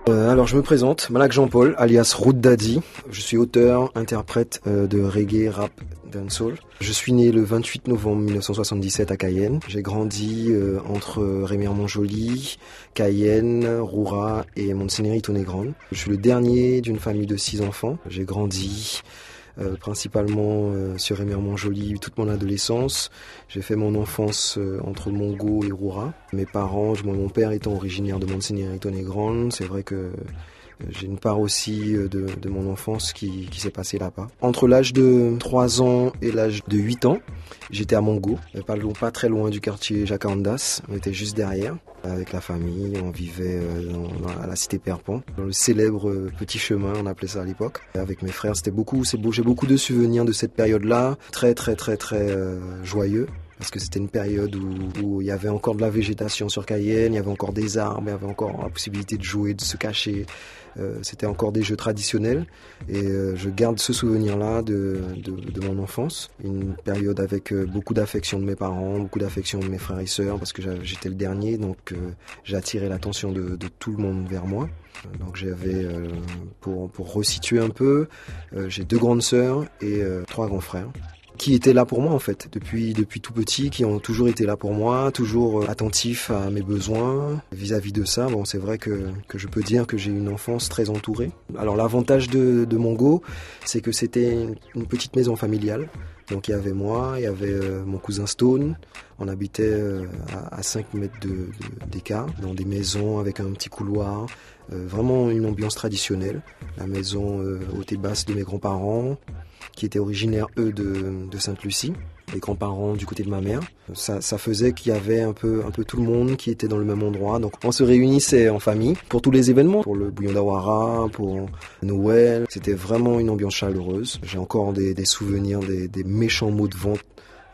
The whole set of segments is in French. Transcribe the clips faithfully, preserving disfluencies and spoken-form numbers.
Euh, alors je me présente, Malak Jean-Paul, alias Root Daddy. Je suis auteur, interprète euh, de reggae, rap, dancehall. Je suis né le vingt-huit novembre mille neuf cent soixante-dix-sept à Cayenne. J'ai grandi euh, entre Rémière-Montjoly, Cayenne, Roura et Montseny-Tonnet-Grande. Je suis le dernier d'une famille de six enfants. J'ai grandi Euh, principalement euh, sur Rémière-Montjoly toute mon adolescence. J'ai fait mon enfance euh, entre Mongo et Roura. Mes parents, moi, mon père étant originaire de Montseny-Tonnet-Grande, c'est vrai que euh, j'ai une part aussi euh, de, de mon enfance qui, qui s'est passée là-bas. Entre l'âge de trois ans et l'âge de huit ans, j'étais à Mongo, pas, pas très loin du quartier Jacarandas, on était juste derrière. Avec la famille, on vivait dans, dans, à la cité Perpon, dans le célèbre petit chemin, on appelait ça à l'époque. Avec mes frères, c'était beaucoup, c'est beau, j'ai beaucoup de souvenirs de cette période-là, très très très très euh, joyeux. Parce que c'était une période où, où il y avait encore de la végétation sur Cayenne, il y avait encore des arbres, il y avait encore la possibilité de jouer, de se cacher. Euh, c'était encore des jeux traditionnels et euh, je garde ce souvenir-là de, de, de mon enfance. Une période avec euh, beaucoup d'affection de mes parents, beaucoup d'affection de mes frères et sœurs parce que j'étais le dernier, donc euh, j'ai attiré l'attention de, de tout le monde vers moi. Donc j'avais, euh, pour, pour resituer un peu, euh, j'ai deux grandes sœurs et euh, trois grands frères qui étaient là pour moi en fait, depuis, depuis tout petit, qui ont toujours été là pour moi, toujours attentifs à mes besoins. Vis-à-vis de ça, bon, c'est vrai que, que je peux dire que j'ai une enfance très entourée. Alors l'avantage de, de Mongo, c'est que c'était une petite maison familiale. Donc il y avait moi, il y avait euh, mon cousin Stone, on habitait euh, à, à cinq mètres de, de, d'écart, dans des maisons avec un petit couloir, euh, vraiment une ambiance traditionnelle. La maison euh, haute et basse de mes grands-parents, qui étaient originaires eux de, de Sainte-Lucie, les grands-parents du côté de ma mère. Ça, ça faisait qu'il y avait un peu, un peu tout le monde qui était dans le même endroit. Donc on se réunissait en famille pour tous les événements, pour le bouillon d'Awara, pour Noël. C'était vraiment une ambiance chaleureuse. J'ai encore des, des souvenirs, des, des méchants mots de vente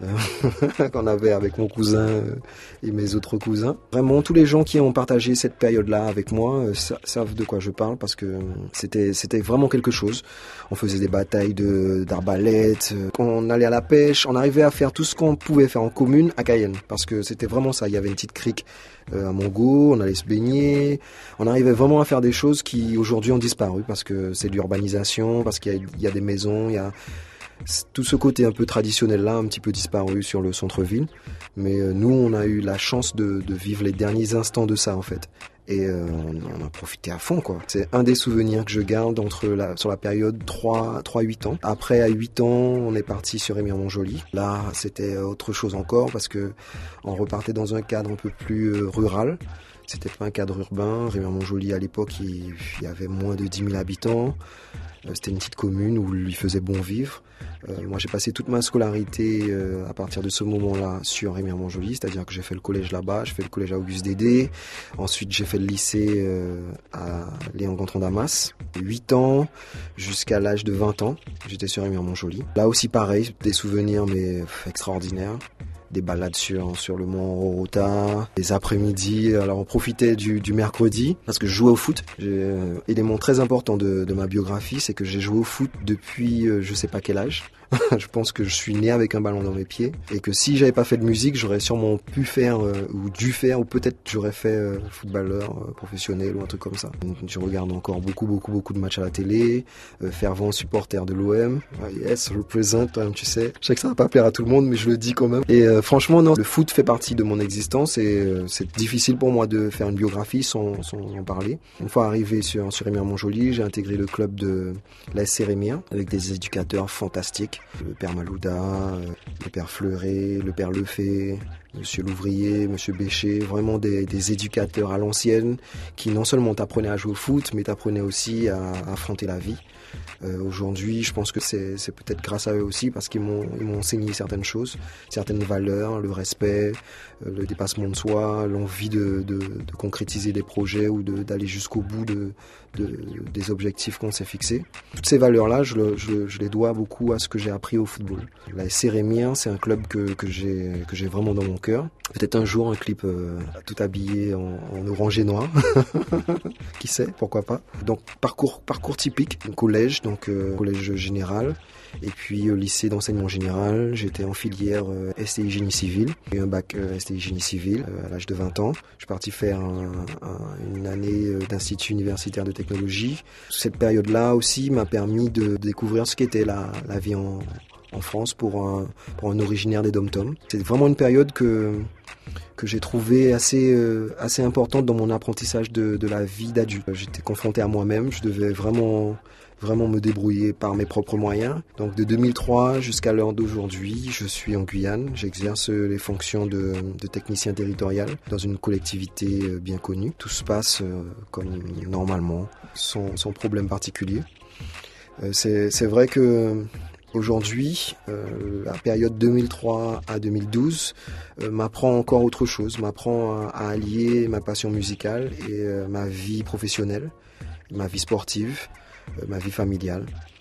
qu'on avait avec mon cousin et mes autres cousins. Vraiment, tous les gens qui ont partagé cette période-là avec moi savent de quoi je parle parce que c'était, c'était vraiment quelque chose. On faisait des batailles de, d'arbalètes, on allait à la pêche, on arrivait à faire tout ce qu'on pouvait faire en commune à Cayenne parce que c'était vraiment ça. Il y avait une petite crique à Mongo, on allait se baigner, on arrivait vraiment à faire des choses qui aujourd'hui ont disparu parce que c'est de l'urbanisation, parce qu'il y a, il y a des maisons, il y a tout ce côté un peu traditionnel là, un petit peu disparu sur le centre-ville. Mais euh, nous, on a eu la chance de, de vivre les derniers instants de ça en fait. Et euh, on, on a profité à fond quoi. C'est un des souvenirs que je garde entre la, sur la période trois à huit ans. Après, à huit ans, on est parti sur Rémière-Montjoly. Là, c'était autre chose encore parce que on repartait dans un cadre un peu plus euh, rural. C'était pas un cadre urbain. Rémière-Montjoly, à l'époque, il, il y avait moins de dix mille habitants. Euh, c'était une petite commune où il faisait bon vivre. Euh, moi, j'ai passé toute ma scolarité euh, à partir de ce moment-là sur Rémière-Montjoly, c'est-à-dire que j'ai fait le collège là-bas, j'ai fait le collège à Auguste Dédé. Ensuite, j'ai fait le lycée euh, à Léon Gontran Damas. huit ans jusqu'à l'âge de vingt ans, j'étais sur Rémière-Montjoly. Là aussi, pareil, des souvenirs mais pff, extraordinaires. Des balades sur, sur le mont Rorota, des après-midi. Alors on profitait du, du mercredi parce que je jouais au foot. J'ai, euh, élément très important de, de ma biographie, c'est que j'ai joué au foot depuis euh, je sais pas quel âge. Je pense que je suis né avec un ballon dans mes pieds et que si j'avais pas fait de musique, j'aurais sûrement pu faire euh, ou dû faire ou peut-être j'aurais fait euh, footballeur euh, professionnel ou un truc comme ça. Je regarde encore beaucoup beaucoup beaucoup de matchs à la télé, euh, fervent supporter de l'O M. Ah, yes, represent, toi, tu sais. Je sais que ça va pas plaire à tout le monde, mais je le dis quand même. Et euh, franchement, non, le foot fait partie de mon existence et euh, c'est difficile pour moi de faire une biographie sans, sans en parler. Une fois arrivé sur, sur Rémière-Montjoly, j'ai intégré le club de la S C Rémière avec des éducateurs fantastiques. Le père Malouda, le père Fleuret, le père Lefay, Monsieur Louvrier, Monsieur Bécher, vraiment des, des éducateurs à l'ancienne qui non seulement t'apprenaient à jouer au foot, mais t'apprenaient aussi à, à affronter la vie. Euh, aujourd'hui, je pense que c'est, c'est peut-être grâce à eux aussi parce qu'ils m'ont, ils m'ont enseigné certaines choses, certaines valeurs, le respect, euh, le dépassement de soi, l'envie de, de, de concrétiser des projets ou de, d'aller jusqu'au bout de, de, des objectifs qu'on s'est fixés. Toutes ces valeurs-là, je, le, je, je les dois beaucoup à ce que j'ai appris au football. La S C Rémière, c'est un club que, que, j'ai, que j'ai vraiment dans mon cœur. Peut-être un jour un clip euh, tout habillé en, en orange et noir. Qui sait, pourquoi pas. Donc parcours parcours typique, collège, donc euh, collège général. Et puis au lycée d'enseignement général, j'étais en filière euh, S T I Génie Civil. J'ai eu un bac euh, S T I Génie Civil euh, à l'âge de vingt ans. Je suis parti faire un, un, une année euh, d'institut universitaire de technologie. Cette période-là aussi m'a permis de découvrir ce qu'était la, la vie en, en France pour un, pour un originaire des Dom-Tom. C'est vraiment une période que que j'ai trouvé assez euh, assez importante dans mon apprentissage de, de la vie d'adulte. J'étais confronté à moi-même, je devais vraiment vraiment me débrouiller par mes propres moyens. Donc de deux mille trois jusqu'à l'heure d'aujourd'hui, je suis en Guyane. J'exerce les fonctions de, de technicien territorial dans une collectivité bien connue. Tout se passe euh, comme normalement, sans, sans problème particulier. Euh, c'est, c'est vrai que aujourd'hui, euh, la période deux mille trois à deux mille douze euh, m'apprend encore autre chose, m'apprend à, à allier ma passion musicale et euh, ma vie professionnelle, ma vie sportive, euh, ma vie familiale.